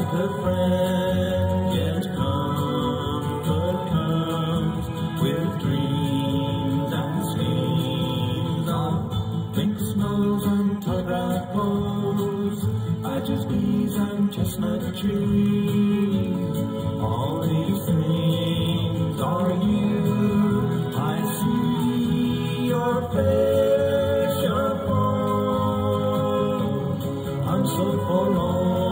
like a friend, yet comfort comes with dreams and schemes of pink snows and telegraph poles, badgers, bees and chestnut trees. All these things are you. I see your face upon. I'm so forlorn.